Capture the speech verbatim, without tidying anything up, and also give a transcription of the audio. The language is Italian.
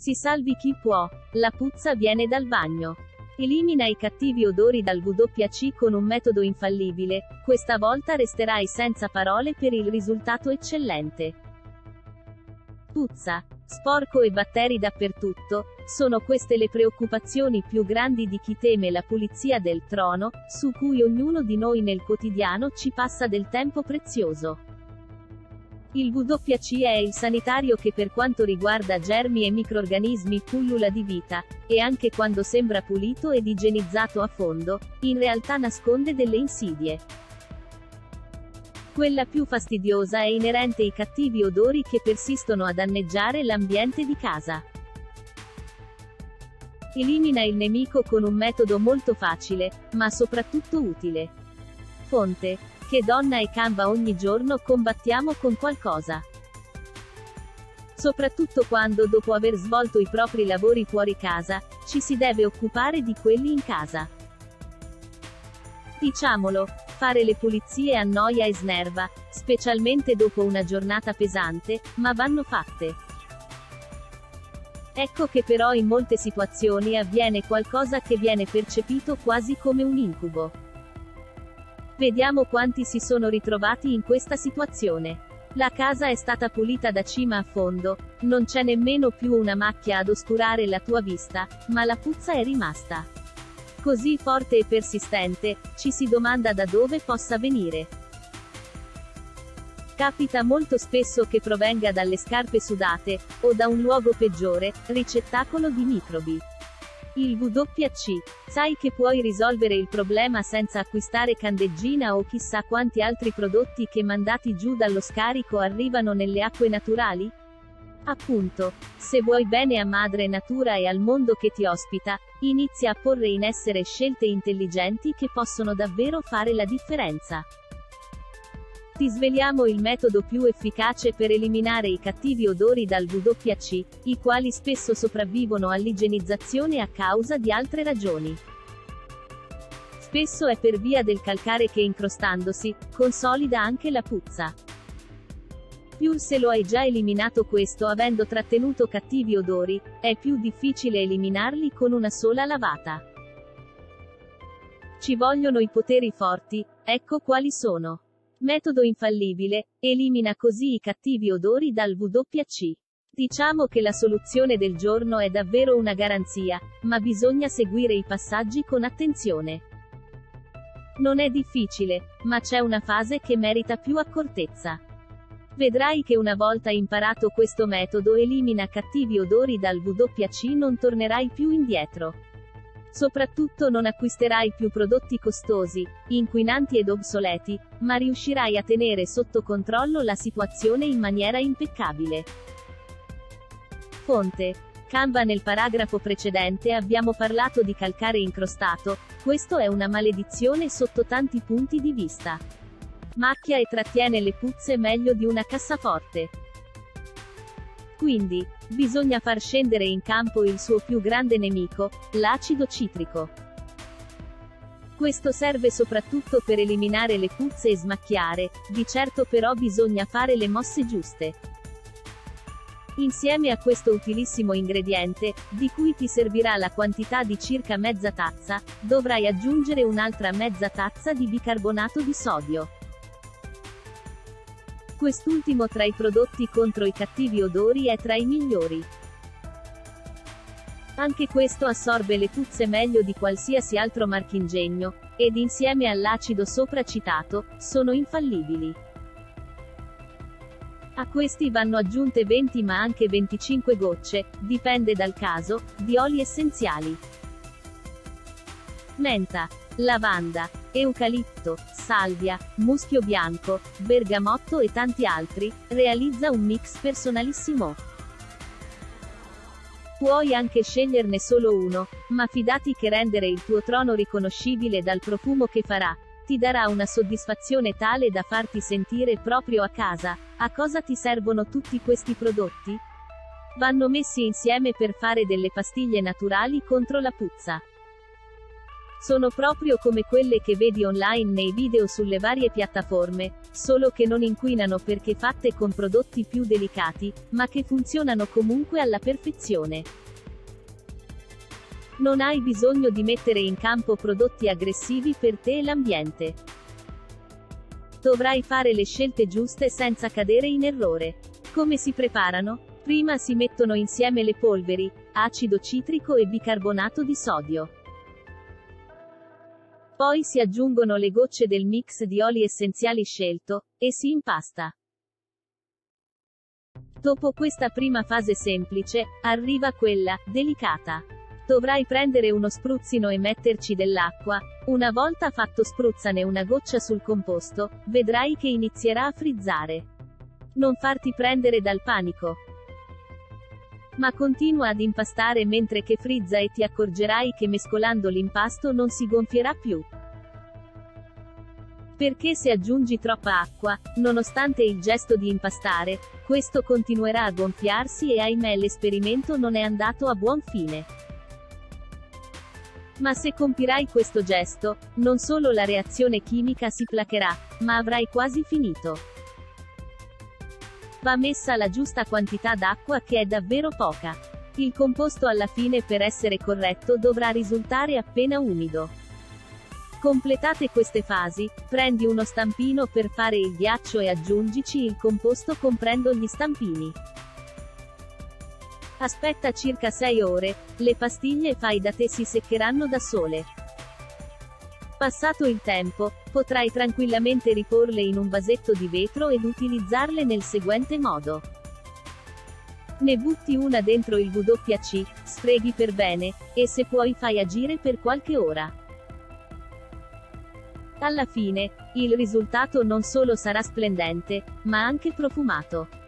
Si salvi chi può. La puzza viene dal bagno. Elimina i cattivi odori dal W C con un metodo infallibile, questa volta resterai senza parole per il risultato eccellente. Puzza. Sporco e batteri dappertutto, sono queste le preoccupazioni più grandi di chi teme la pulizia del trono, su cui ognuno di noi nel quotidiano ci passa del tempo prezioso. Il W C è il sanitario che per quanto riguarda germi e microrganismi pullula di vita, e anche quando sembra pulito ed igienizzato a fondo, in realtà nasconde delle insidie. Quella più fastidiosa è inerente ai cattivi odori che persistono a danneggiare l'ambiente di casa. Elimina il nemico con un metodo molto facile, ma soprattutto utile. Fonte: che donna e Canva ogni giorno combattiamo con qualcosa. Soprattutto quando, dopo aver svolto i propri lavori fuori casa, ci si deve occupare di quelli in casa. Diciamolo, fare le pulizie annoia e snerva, specialmente dopo una giornata pesante, ma vanno fatte. Ecco che però in molte situazioni avviene qualcosa che viene percepito quasi come un incubo. Vediamo quanti si sono ritrovati in questa situazione. La casa è stata pulita da cima a fondo, non c'è nemmeno più una macchia ad oscurare la tua vista, ma la puzza è rimasta. Così forte e persistente, ci si domanda da dove possa venire. Capita molto spesso che provenga dalle scarpe sudate, o da un luogo peggiore, ricettacolo di microbi. Il W C. Sai che puoi risolvere il problema senza acquistare candeggina o chissà quanti altri prodotti che mandati giù dallo scarico arrivano nelle acque naturali? Appunto, se vuoi bene a madre natura e al mondo che ti ospita, inizia a porre in essere scelte intelligenti che possono davvero fare la differenza. Ti sveliamo il metodo più efficace per eliminare i cattivi odori dal W C, i quali spesso sopravvivono all'igienizzazione a causa di altre ragioni. Spesso è per via del calcare che incrostandosi, consolida anche la puzza. Più se lo hai già eliminato questo avendo trattenuto cattivi odori, è più difficile eliminarli con una sola lavata. Ci vogliono i poteri forti, ecco quali sono. Metodo infallibile, elimina così i cattivi odori dal W C. Diciamo che la soluzione del giorno è davvero una garanzia, ma bisogna seguire i passaggi con attenzione. Non è difficile, ma c'è una fase che merita più accortezza. Vedrai che una volta imparato questo metodo elimina cattivi odori dal W C non tornerai più indietro. Soprattutto non acquisterai più prodotti costosi, inquinanti ed obsoleti, ma riuscirai a tenere sotto controllo la situazione in maniera impeccabile. Fonte: Canva. Nel paragrafo precedente abbiamo parlato di calcare incrostato, questo è una maledizione sotto tanti punti di vista. Macchia e trattiene le puzze meglio di una cassaforte. Quindi, bisogna far scendere in campo il suo più grande nemico, l'acido citrico. Questo serve soprattutto per eliminare le puzze e smacchiare, di certo però bisogna fare le mosse giuste. Insieme a questo utilissimo ingrediente, di cui ti servirà la quantità di circa mezza tazza, dovrai aggiungere un'altra mezza tazza di bicarbonato di sodio. Quest'ultimo tra i prodotti contro i cattivi odori è tra i migliori. Anche questo assorbe le puzze meglio di qualsiasi altro marchingegno, ed insieme all'acido sopra citato, sono infallibili. A questi vanno aggiunte venti ma anche venticinque gocce, dipende dal caso, di oli essenziali. Menta, lavanda, eucalipto, salvia, muschio bianco, bergamotto e tanti altri, realizza un mix personalissimo. Puoi anche sceglierne solo uno, ma fidati che rendere il tuo trono riconoscibile dal profumo che farà, ti darà una soddisfazione tale da farti sentire proprio a casa. A cosa ti servono tutti questi prodotti? Vanno messi insieme per fare delle pastiglie naturali contro la puzza. Sono proprio come quelle che vedi online nei video sulle varie piattaforme, solo che non inquinano perché fatte con prodotti più delicati, ma che funzionano comunque alla perfezione. Non hai bisogno di mettere in campo prodotti aggressivi per te e l'ambiente. Dovrai fare le scelte giuste senza cadere in errore. Come si preparano? Prima si mettono insieme le polveri, acido citrico e bicarbonato di sodio. Poi si aggiungono le gocce del mix di oli essenziali scelto, e si impasta. Dopo questa prima fase semplice, arriva quella delicata. Dovrai prendere uno spruzzino e metterci dell'acqua. Una volta fatto spruzzane una goccia sul composto, vedrai che inizierà a frizzare. Non farti prendere dal panico, ma continua ad impastare mentre che frizza e ti accorgerai che mescolando l'impasto non si gonfierà più. Perché se aggiungi troppa acqua, nonostante il gesto di impastare, questo continuerà a gonfiarsi e ahimè l'esperimento non è andato a buon fine. Ma se compirai questo gesto, non solo la reazione chimica si placherà, ma avrai quasi finito. Va messa la giusta quantità d'acqua che è davvero poca. Il composto alla fine per essere corretto dovrà risultare appena umido. Completate queste fasi, prendi uno stampino per fare il ghiaccio e aggiungici il composto comprendo gli stampini. Aspetta circa sei ore, le pastiglie fai da te si seccheranno da sole. Passato il tempo, potrai tranquillamente riporle in un vasetto di vetro ed utilizzarle nel seguente modo. Ne butti una dentro il W C, sfreghi per bene, e se puoi fai agire per qualche ora. Alla fine, il risultato non solo sarà splendente, ma anche profumato.